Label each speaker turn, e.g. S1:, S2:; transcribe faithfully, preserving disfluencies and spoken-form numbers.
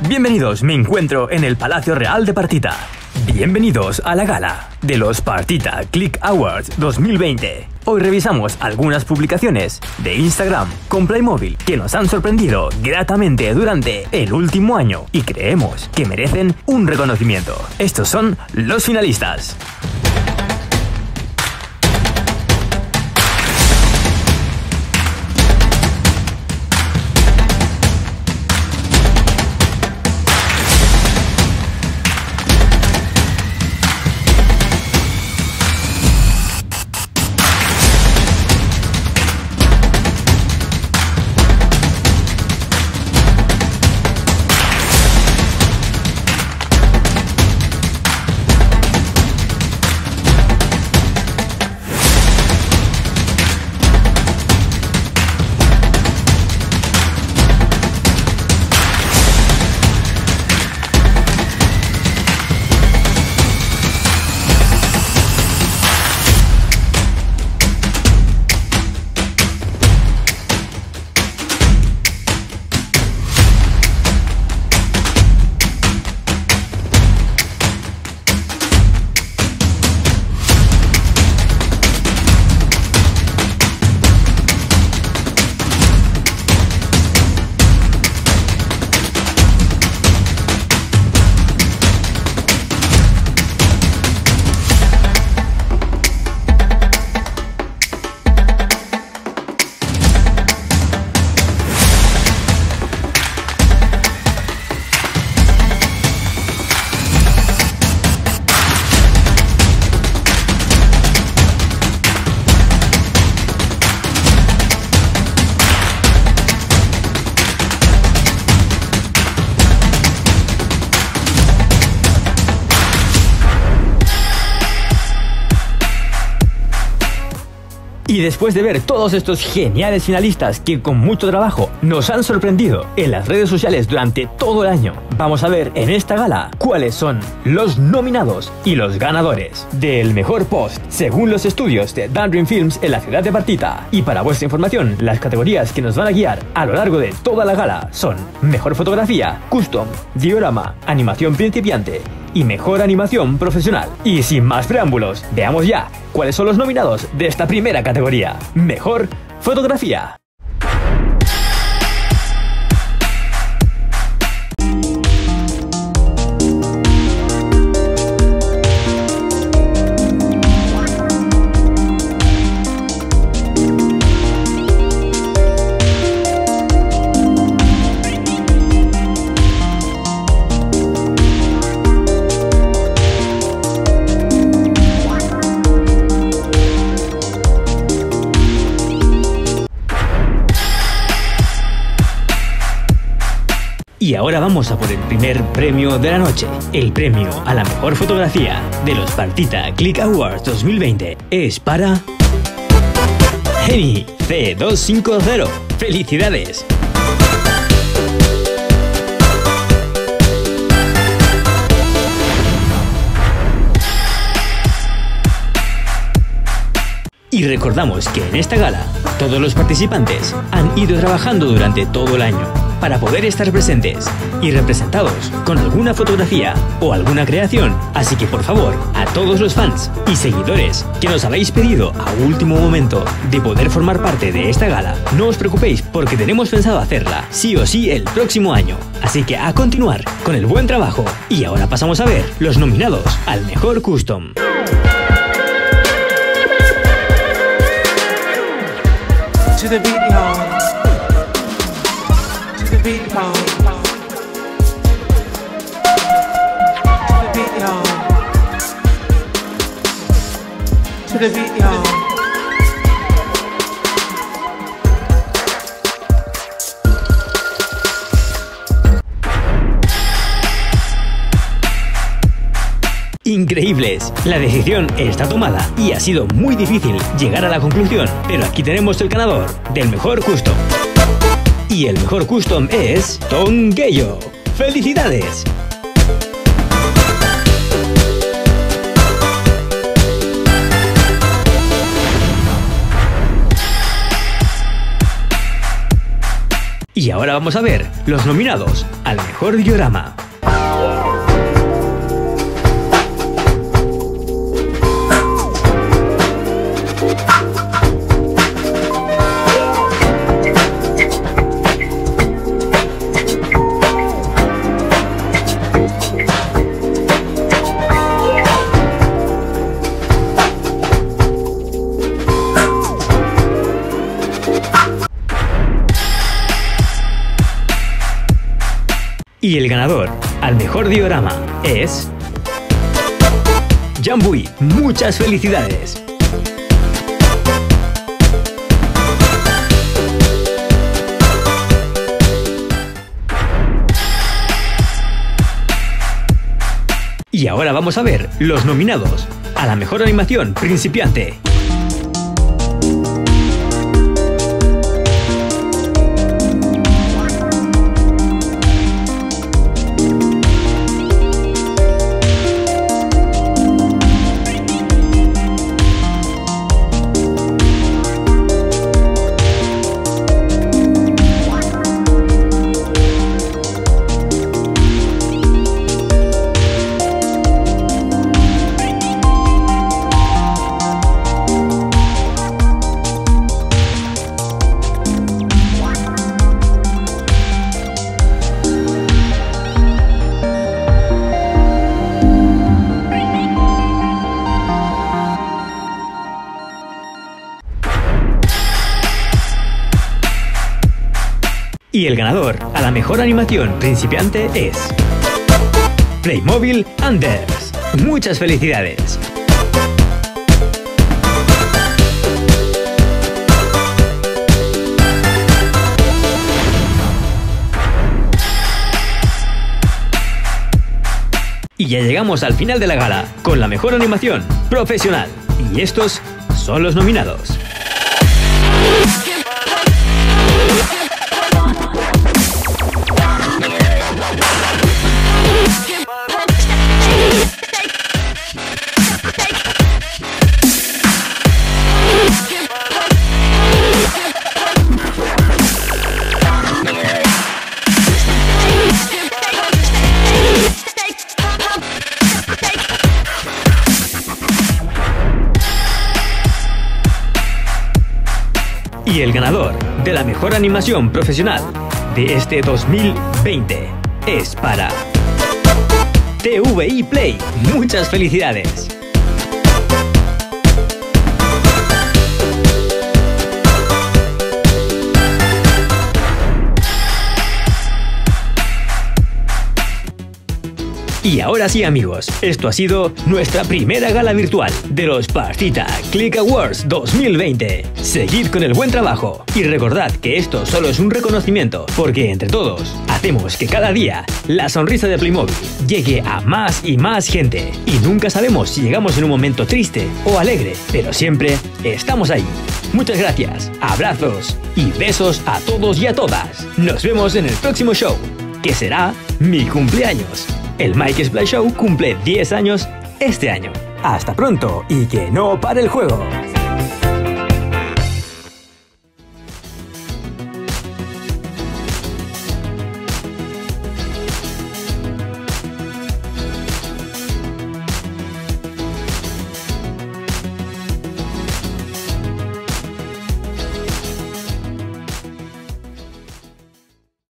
S1: Bienvenidos, me encuentro en el Palacio Real de Partita. Bienvenidos a la gala de los Partita Click Awards dos mil veinte. Hoy revisamos algunas publicaciones de Instagram con Playmobil que nos han sorprendido gratamente durante el último año y creemos que merecen un reconocimiento. Estos son los finalistas. Y después de ver todos estos geniales finalistas que con mucho trabajo nos han sorprendido en las redes sociales durante todo el año, vamos a ver en esta gala cuáles son los nominados y los ganadores del mejor post según los estudios de Dandream Films en la ciudad de Partita. Y para vuestra información, las categorías que nos van a guiar a lo largo de toda la gala son mejor fotografía, custom, diorama, animación principiante y mejor animación profesional. Y sin más preámbulos, veamos ya cuáles son los nominados de esta primera categoría, mejor fotografía. Y ahora vamos a por el primer premio de la noche. El premio a la mejor fotografía de los Partita Click Awards dos mil veinte es para Geni C doscientos cincuenta. ¡Felicidades! Y recordamos que en esta gala todos los participantes han ido trabajando durante todo el año para poder estar presentes y representados con alguna fotografía o alguna creación. Así que por favor, a todos los fans y seguidores que nos habéis pedido a último momento de poder formar parte de esta gala, no os preocupéis porque tenemos pensado hacerla sí o sí el próximo año. Así que a continuar con el buen trabajo. Y ahora pasamos a ver los nominados al mejor custom.
S2: To the beat, y'all. To the beat, y'all. To the beat, y'all. To the beat, y'all.
S1: Increíbles, la decisión está tomada y ha sido muy difícil llegar a la conclusión, pero aquí tenemos el ganador del mejor custom. Y el mejor custom es Tongueyo. ¡Felicidades! Y ahora vamos a ver los nominados al mejor diorama. Y el ganador al mejor diorama es... Janbuy, muchas felicidades. Y ahora vamos a ver los nominados a la mejor animación principiante. Y el ganador a la mejor animación principiante es... Playmobil Anders. Muchas felicidades. Y ya llegamos al final de la gala con la mejor animación profesional. Y estos son los nominados. Y el ganador de la mejor animación profesional de este dos mil veinte es para T V I Play. Muchas felicidades. Y ahora sí, amigos, esto ha sido nuestra primera gala virtual de los Partita Click Awards dos mil veinte. Seguid con el buen trabajo y recordad que esto solo es un reconocimiento, porque entre todos hacemos que cada día la sonrisa de Playmobil llegue a más y más gente. Y nunca sabemos si llegamos en un momento triste o alegre, pero siempre estamos ahí. Muchas gracias, abrazos y besos a todos y a todas. Nos vemos en el próximo show, que será mi cumpleaños. El Mike Splash Show cumple diez años este año. Hasta pronto y que no pare el juego.